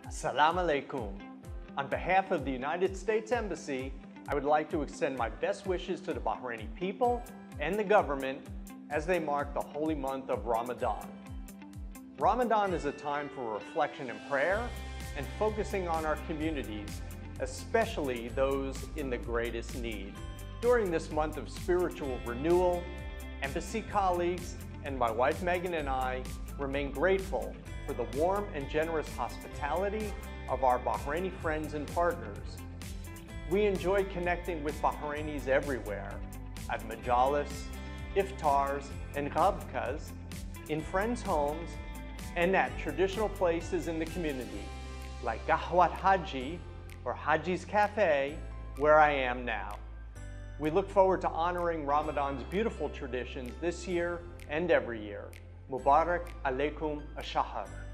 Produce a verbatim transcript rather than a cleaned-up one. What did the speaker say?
Assalamu alaikum. On behalf of the United States Embassy, I would like to extend my best wishes to the Bahraini people and the government as they mark the holy month of Ramadan. Ramadan is a time for reflection and prayer and focusing on our communities, especially those in the greatest need. During this month of spiritual renewal, Embassy colleagues and my wife Megan and I remain grateful for the warm and generous hospitality of our Bahraini friends and partners. We enjoy connecting with Bahrainis everywhere, at majalis, iftars, and ghabkas, in friends' homes, and at traditional places in the community, like Qahwat Haji or Haji's Cafe, where I am now. We look forward to honoring Ramadan's beautiful traditions this year and every year. Mubarak alaikum ash-shahr.